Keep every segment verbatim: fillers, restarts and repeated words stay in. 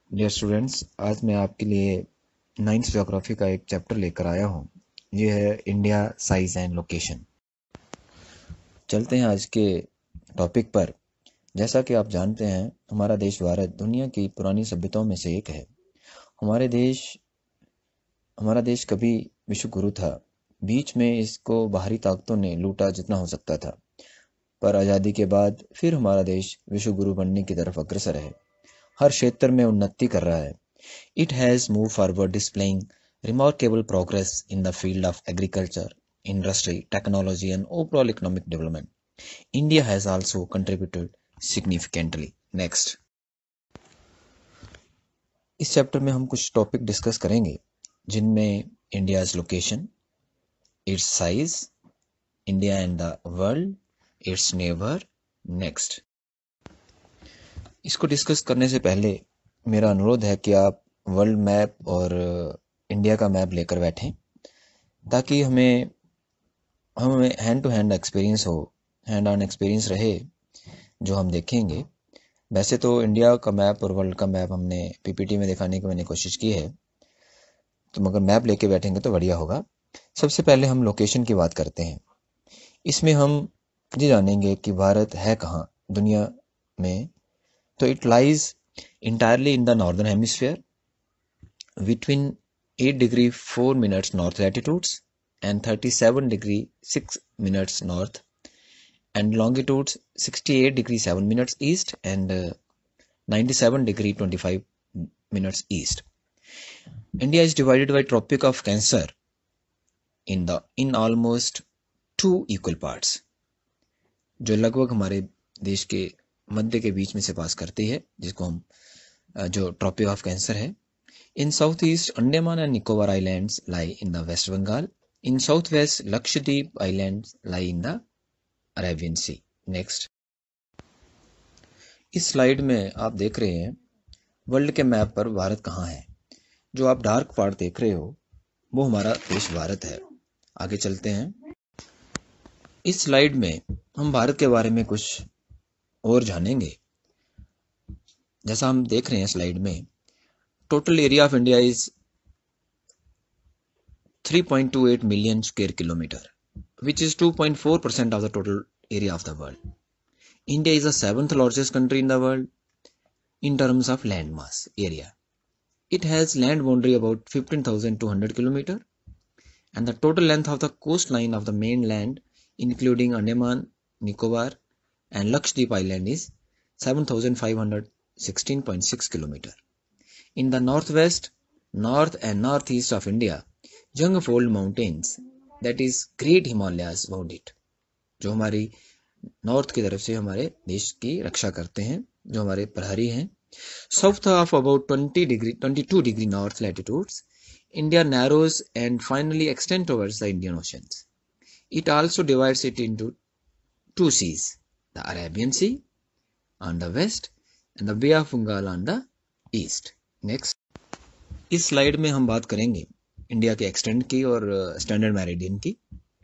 Dear students, आज मैं आपके लिए नाइन्थ ज्योग्राफी का एक चैप्टर लेकर आया हूँ। ये है इंडिया साइज एंड लोकेशन। चलते हैं आज के टॉपिक पर। जैसा कि आप जानते हैं, हमारा देश भारत दुनिया की पुरानी सभ्यताओं में से एक है। हमारे देश हमारा देश कभी विश्व गुरु था। बीच में इसको बाहरी ताकतों ने लूटा जितना हो सकता था, पर आज़ादी के बाद फिर हमारा देश विश्व गुरु बनने की तरफ अग्रसर है। हर क्षेत्र में उन्नति कर रहा है। It has moved forward, displaying remarkable progress in the field of agriculture, industry, technology, and overall economic development. India has also contributed significantly. Next. इस चैप्टर में हम कुछ टॉपिक डिस्कस करेंगे, जिनमें India's location, its size, India and the world, its neighbour. Next. इसको discuss करने से पहले मेरा अनुरोध है कि आप वर्ल्ड मैप और इंडिया का मैप लेकर बैठें, ताकि हमें हमें हैंड टू हैंड एक्सपीरियंस हो, हैंड ऑन एक्सपीरियंस रहे जो हम देखेंगे। वैसे तो इंडिया का मैप और वर्ल्ड का मैप हमने पीपीटी में दिखाने की मैंने कोशिश की है, तो मगर मैप लेके बैठेंगे तो बढ़िया होगा। सबसे पहले हम लोकेशन की बात करते हैं। इसमें हम ये जानेंगे कि भारत है कहाँ दुनिया में। तो it lies entirely in the northern hemisphere between eight degree four minutes north latitudes and thirty-seven degree six minutes north, and longitudes sixty-eight degree seven minutes east and uh, ninety-seven degree twenty-five minutes east. India is divided by Tropic of Cancer in the in almost two equal parts, जो लगभग हमारे देश के मध्य के बीच में से पास करती है, जिसको हम जो ट्रॉपिक ऑफ कैंसर है। In south east Andaman and Nicobar islands lie in the West Bengal. In south west Lakshadweep islands lie in the Arabian Sea. Next. इस स्लाइड में आप देख रहे हैं वर्ल्ड के मैप पर भारत कहाँ है। जो आप डार्क पार्ट देख रहे हो वो हमारा देश भारत है। आगे चलते हैं। इस स्लाइड में हम भारत के बारे में कुछ और जानेंगे। जैसा हम देख रहे हैं स्लाइड में, total area of India is three point two eight million square kilometre, which is two point four percent of the total area of the world. India is the seventh largest country in the world in terms of land mass area. It has land boundary about fifteen thousand two hundred kilometer, and the total length of the coastline of the mainland, including Andaman, Nicobar, and Lakshadweep Island, is seven thousand five hundred sixteen point six kilometer. In the northwest, north and northeast of India, Junglefold Mountains, that is Great Himalayas, bound it, जो हमारी north की तरफ से हमारे देश की रक्षा करते हैं, जो हमारे प्रहरी हैं। South of about twenty degree, twenty-two degree north latitudes, India narrows and finally extends towards the Indian Oceans. It also divides it into two seas, the Arabian Sea on the west and the Bay of Bengal on the east. Next. इस slide में हम बात करेंगे India के extend की और standard meridian की।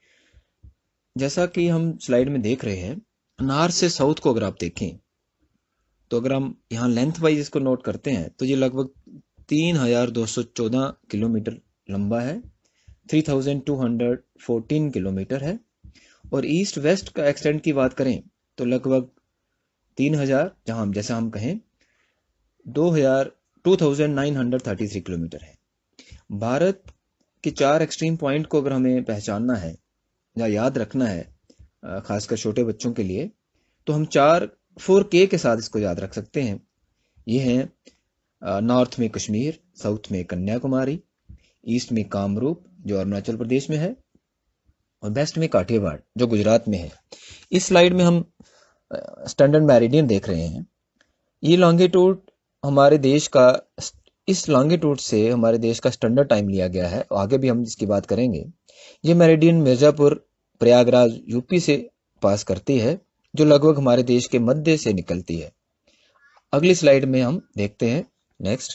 जैसा कि हम स्लाइड में देख रहे हैं, नॉर्थ से साउथ को अगर आप देखें तो अगर हम यहाँ लेंथ वाइज इसको नोट करते हैं तो ये लगभग तीन हजार दो सौ चौदह किलोमीटर लंबा है, three thousand two hundred fourteen kilometre है। और ईस्ट वेस्ट का एक्सटेंड की बात करें तो लगभग तीन हजार, जहां हम जैसा हम कहें दो हजार two thousand nine hundred thirty three kilometre है। भारत के चार एक्सट्रीम पॉइंट को अगर हमें पहचानना है या याद रखना है, खासकर छोटे बच्चों के लिए, तो हम चार फोर के के साथ इसको याद रख सकते हैं। ये हैं नॉर्थ में कश्मीर, साउथ में कन्याकुमारी, ईस्ट में कामरूप जो अरुणाचल प्रदेश में है, और वेस्ट में काठियावाड़ जो गुजरात में है। इस स्लाइड में हम स्टैंडर्ड मेरिडियन देख रहे हैं। ये लॉन्गिट्यूड हमारे देश का, इस लॉन्गिट्यूड से हमारे देश का स्टैंडर्ड टाइम लिया गया है, आगे भी हम इसकी बात करेंगे। ये मेरिडियन मिर्जापुर प्रयागराज यूपी से पास करती है, जो लगभग हमारे देश के मध्य से निकलती है। अगली स्लाइड में हम देखते हैं। नेक्स्ट।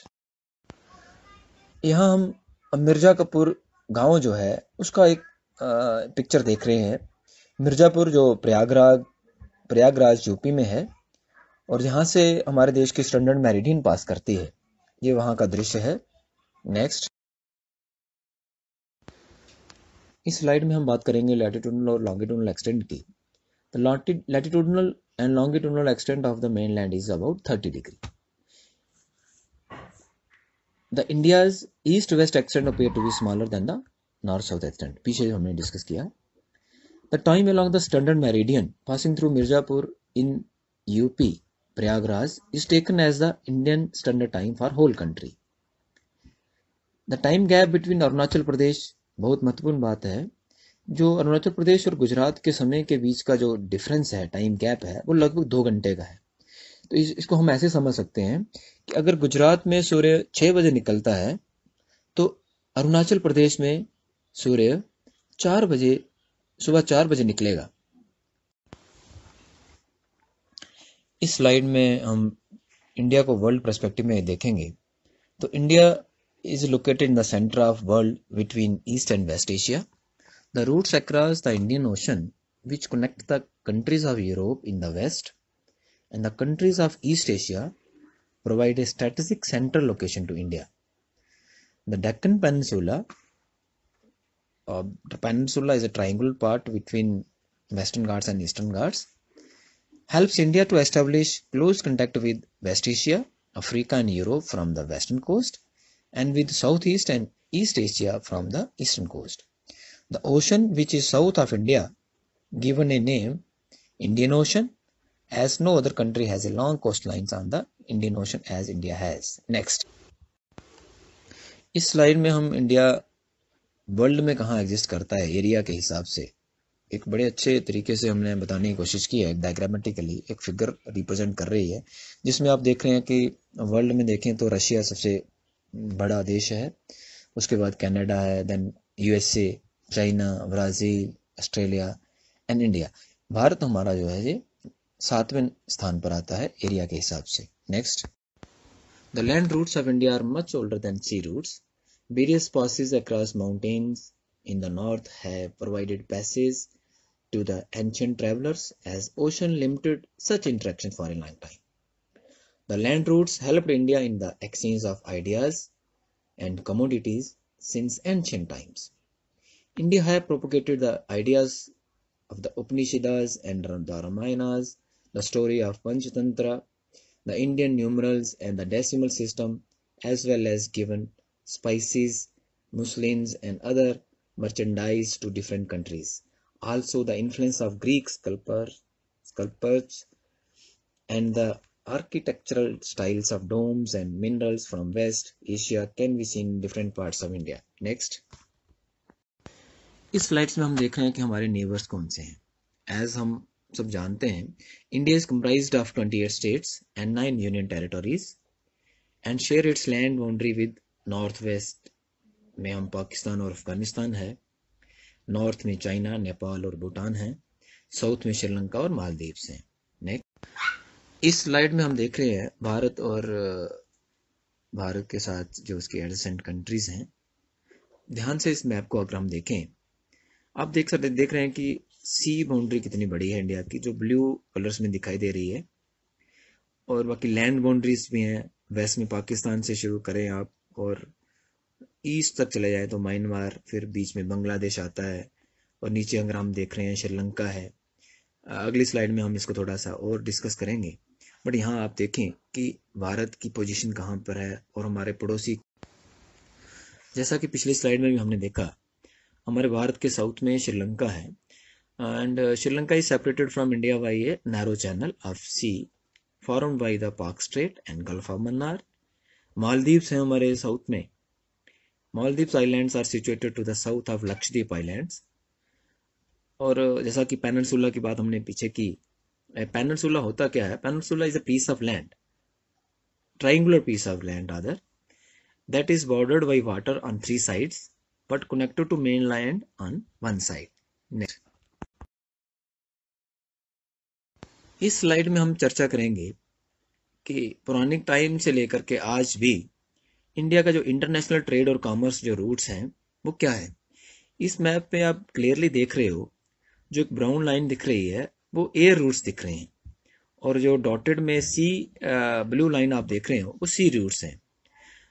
यहाँ हम मिर्जापुर गांव जो है उसका एक पिक्चर देख रहे हैं। मिर्जापुर जो प्रयागराज प्रयागराज यूपी में है, और यहाँ से हमारे देश की स्टैंडर्ड मेरिडियन पास करती है, ये वहां का दृश्य है। नेक्स्ट, इस स्लाइड में हम बात करेंगे लैटिट्यूडनल और लॉन्गिट्यूडनल एक्सटेंट की। The latitudinal and longitudinal extent of the mainland is about thirty degree. The India's east west extent appear to be smaller than the north south extent. पीछे हमने discuss किया। The time along the standard meridian passing through Mirzapur in U P Prayagraj is taken as the Indian standard time for whole country. The time gap between Arunachal Pradesh, बहुत महत्वपूर्ण बात है, जो अरुणाचल प्रदेश और गुजरात के समय के बीच का जो डिफरेंस है, टाइम गैप है, वो लगभग दो घंटे का है। तो इस, इसको हम ऐसे समझ सकते हैं कि अगर गुजरात में सूर्य छः बजे निकलता है तो अरुणाचल प्रदेश में सूर्य चार बजे सुबह चार बजे निकलेगा। इस स्लाइड में हम इंडिया को वर्ल्ड पर्सपेक्टिव में देखेंगे तो India is located in the centre of world between east and west Asia. The routes across the Indian Ocean which connect the countries of Europe in the west and the countries of east Asia provide a strategic central location to India. The Deccan peninsula Uh, the peninsula is a triangular part between Western Ghats and Eastern Ghats, helps India to establish close contact with West Asia, Africa and Europe from the western coast, and with Southeast and East Asia from the eastern coast. The ocean which is south of India, given a name Indian Ocean, as no other country has a long coastlines on the Indian Ocean as India has. Next, इस slide में हम India world में कहाँ exist करता है area के हिसाब से एक बड़े अच्छे तरीके से हमने बताने की कोशिश की है। डायग्रामेटिकली एक फिगर रिप्रेजेंट कर रही है जिसमें आप देख रहे हैं कि वर्ल्ड में देखें तो रशिया सबसे बड़ा देश है, उसके बाद कनाडा है, then USA, China, Brazil, Australia and India. Bharat हमारा जो है ये सातवें स्थान पर आता है एरिया के हिसाब से। Next, the land routes of India are much older than sea routes. Various passes across mountains in the north have provided passage to the ancient travelers as ocean limited such interaction for a long time. The land routes helped India in the exchange of ideas and commodities since ancient times. India have propagated the ideas of the Upanishads and the Ramayanas, the story of Panchatantra, the Indian numerals and the decimal system, as well as given spices, muslins and other merchandise to different countries. Also the influence of Greek sculptors, sculptors and the architectural styles of domes and minerals from West Asia can be seen in different parts of India. Next, इस slides में हम देख रहे हैं कि हमारे neighbours कौन से हैं। एज हम सब जानते हैं इंडिया इज कंप्राइज्ड ऑफ अट्ठाईस states and nine union territories and share its land boundary with north west में हम पाकिस्तान और अफगानिस्तान है, नॉर्थ में चाइना, नेपाल और भूटान है, साउथ में श्रीलंका और मालदीव्स हैं। नेक्स्ट, इस स्लाइड में हम देख रहे हैं भारत और भारत के साथ जो उसके एडजेसेंट कंट्रीज हैं। ध्यान से इस मैप को अगर हम देखें, आप देख सकते देख रहे हैं कि सी बाउंड्री कितनी बड़ी है इंडिया की, जो ब्लू कलर्स में दिखाई दे रही है, और बाकी लैंड बाउंड्रीज भी हैं। वेस्ट में पाकिस्तान से शुरू करें आप और ईस्ट तक चले जाए तो म्यांमार, फिर बीच में बांग्लादेश आता है, और नीचे अगर हम देख रहे हैं श्रीलंका है। अगली स्लाइड में हम इसको थोड़ा सा और डिस्कस करेंगे, बट यहाँ आप देखें कि भारत की पोजीशन कहाँ पर है और हमारे पड़ोसी, जैसा कि पिछली स्लाइड में भी हमने देखा, हमारे भारत के साउथ में श्रीलंका है and Sri Lanka is separated from India by a narrow channel of sea formed by the Palk strait and gulf of Mannar. Maldives हैं हमारे साउथ में। Maldives islands are situated to the south of Lakshadweep islands. और जैसा कि पेनिनसुला की बात हमने पीछे की, पेनिनसुला होता क्या है? Peninsula is a piece of land, triangular piece of land rather, that is bordered by water on three sides but connected to mainland on one side. Next, इस स्लाइड में हम चर्चा करेंगे कि पुराने टाइम से लेकर के आज भी इंडिया का जो इंटरनेशनल ट्रेड और कॉमर्स जो रूट्स हैं वो क्या है। इस मैप पे आप क्लियरली देख रहे हो, जो एक ब्राउन लाइन दिख रही है वो एयर रूट्स दिख रहे हैं, और जो डॉटेड में सी ब्लू लाइन आप देख रहे हो वो सी रूट्स हैं।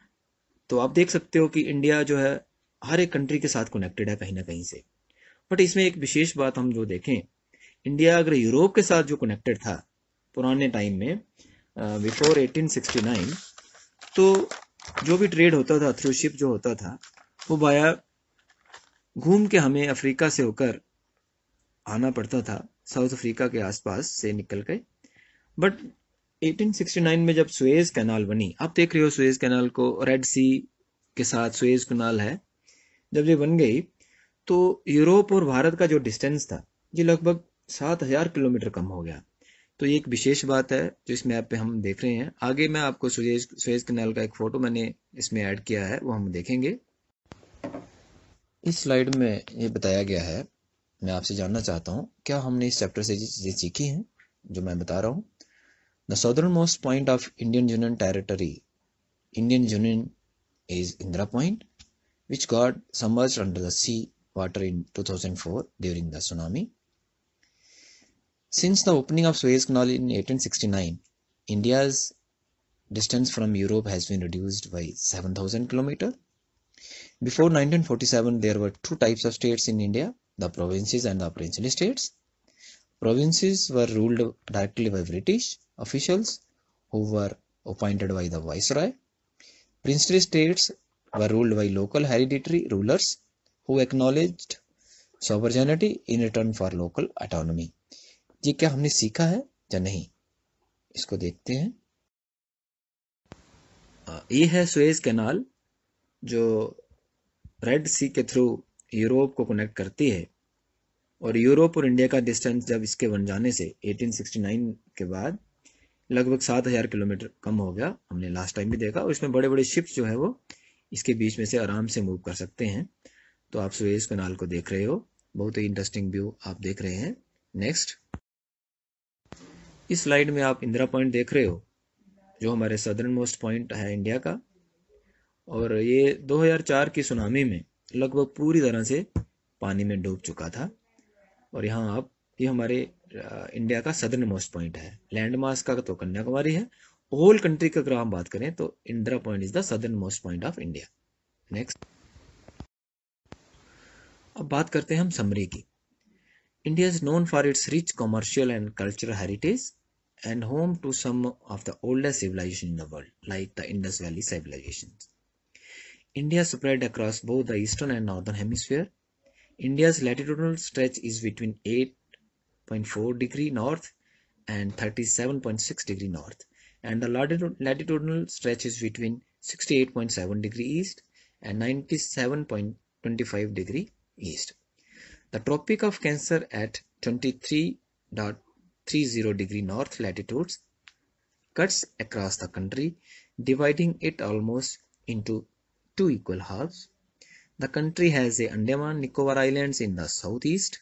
तो आप देख सकते हो कि इंडिया जो है हर एक कंट्री के साथ कनेक्टेड है कहीं ना कहीं से। बट इसमें एक विशेष बात हम जो देखें, इंडिया अगर यूरोप के साथ जो कनेक्टेड था पुराने टाइम में बिफोर एटीन सिक्सटी नाइन, तो जो भी ट्रेड होता था थ्रू शिप जो होता था वो बाया घूम के हमें अफ्रीका से होकर आना पड़ता था, साउथ अफ्रीका के आसपास से निकल के। बट एटीन सिक्सटी नाइन में जब सुएज कैनाल बनी, आप देख रहे हो सुएज कैनाल को, रेड सी के साथ सुएज कैनाल है, जब ये बन गई तो यूरोप और भारत का जो डिस्टेंस था ये लगभग सात हजार किलोमीटर कम हो गया। तो ये एक विशेष बात है जो इस मैप पे हम देख रहे हैं। आगे मैं आपको सुएज सुएज कैनाल का एक फोटो मैंने इसमें ऐड किया है, वो हम देखेंगे। इस स्लाइड में ये बताया गया है, मैं आपसे जानना चाहता हूँ क्या हमने इस चैप्टर से ये चीज़ें सीखी हैं जो मैं बता रहा हूँ। The southern most point of Indian union territory Indian union is Indira point which got submerged under the sea water in two thousand four during the tsunami. Since the opening of Suez Canal in eighteen sixty-nine, India's distance from Europe has been reduced by seven thousand kilometers. Before nineteen forty-seven, there were two types of states in India, the provinces and the princely states. Provinces were ruled directly by British officials who were appointed by the Viceroy. Princely states were ruled by local hereditary rulers who acknowledged sovereignty in return for local autonomy. ये क्या हमने सीखा है या नहीं, इसको देखते हैं। ये है सुएज कैनाल जो रेड सी के थ्रू यूरोप को कनेक्ट करती है, और यूरोप और इंडिया का डिस्टेंस जब इसके बन जाने से एटीन सिक्सटी नाइन के बाद लगभग सात हजार किलोमीटर कम हो गया, हमने लास्ट टाइम भी देखा। और इसमें बड़े बड़े शिप्स जो है वो इसके बीच में से आराम से मूव कर सकते हैं। तो आप सुएज कैनाल को देख रहे हो, बहुत ही इंटरेस्टिंग व्यू आप देख रहे हैं। नेक्स्ट, इस स्लाइड में आप इंदिरा पॉइंट देख रहे हो जो हमारे सदर्न मोस्ट पॉइंट है इंडिया का, और ये दो हज़ार चार की सुनामी में लगभग पूरी तरह से पानी में डूब चुका था। और यहाँ आप ये हमारे इंडिया का सदर्न मोस्ट पॉइंट है। लैंड मास का तो कन्याकुमारी है, होल कंट्री का अगर हम बात करें तो Indira point is the southern most point of India. Next, अब बात करते हैं हम समरी की। India is known for its rich commercial and cultural heritage and home to some of the oldest civilization in the world like the Indus valley civilization. India spread across both the eastern and northern hemisphere. India's latitudinal stretch is between eight point four degree north and thirty-seven point six degree north, and the latitudinal stretch is between sixty-eight point seven degree east and ninety-seven point two five degree east. The Tropic of Cancer at twenty-three point three zero degree north latitudes cuts across the country, dividing it almost into two equal halves. The country has the Andaman Nicobar Islands in the southeast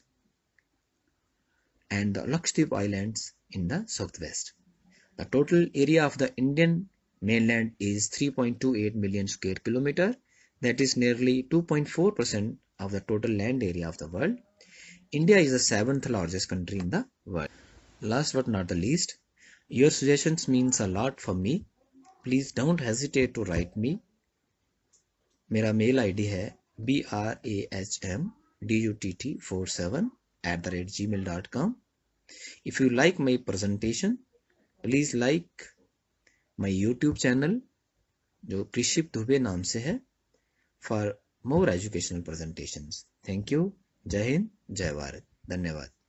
and the Lakshadweep Islands in the southwest. The total area of the Indian mainland is three point two eight million square kilometer. That is nearly two point four percent of the total land area of the world. India is the seventh largest country in the world. Last but not the least, your suggestions means a lot for me. Please don't hesitate to write me. मेरा mail ID है B R A H M D U T T four seven at the rate G mail dot com. If you like my presentation please like my YouTube channel जो कृषिप दुबे नाम से है for more educational presentations. Thank you. Jai Hind, जय भारत, धन्यवाद।